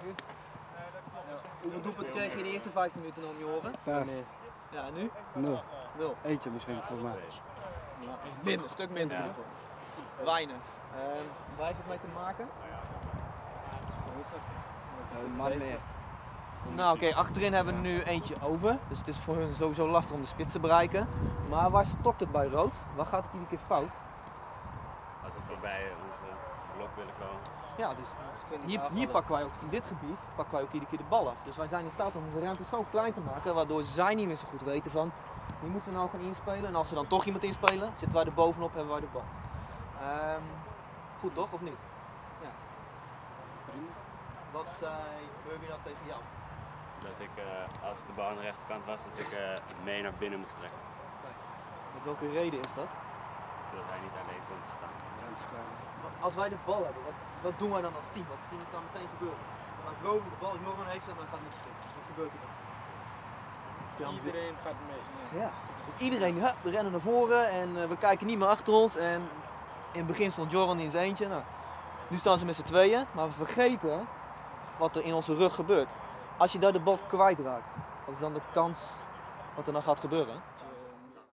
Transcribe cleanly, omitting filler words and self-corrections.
Hoeveel doelpunten kreeg je in de eerste 15 minuten om je horen? 5. Ja, en nu? 0. 0. Eentje misschien volgens mij. Ja, minder, een stuk minder in ieder geval. Weinig. Waar is het mee te maken? Een man meer. Nou oké, achterin hebben we nu eentje over. Dus het is voor hun sowieso lastig om de spits te bereiken. Maar waar stokt het bij rood? Waar gaat het iedere keer fout? Als we voorbij onze blok willen komen. Ja, dus hier pakken wij ook, in dit gebied pakken wij ook iedere keer de bal af. Dus wij zijn in staat om de ruimte zo klein te maken, waardoor zij niet meer zo goed weten van wie moeten we nou gaan inspelen. En als ze dan toch iemand inspelen, zitten wij er bovenop, hebben wij de bal. Goed toch, of niet? Ja. Prima. Wat zei Herbie nou tegen jou? Dat ik, als de bal aan de rechterkant was, dat ik mee naar binnen moest trekken. Met welke reden is dat? Zodat hij niet alleen komt te staan. Ruimte is klein. Als wij de bal hebben, wat doen wij dan als team? Wat zien we dan meteen gebeuren? Dan veroveren de bal, Joran heeft hem en dan gaat hij met de spits. Wat gebeurt er dan? Iedereen gaat mee. Ja. Dus iedereen, we rennen naar voren en we kijken niet meer achter ons. En in het begin stond Joran in zijn eentje. Nou, nu staan ze met z'n tweeën, maar we vergeten wat er in onze rug gebeurt. Als je daar de bal kwijtraakt, wat is dan de kans wat er dan gaat gebeuren?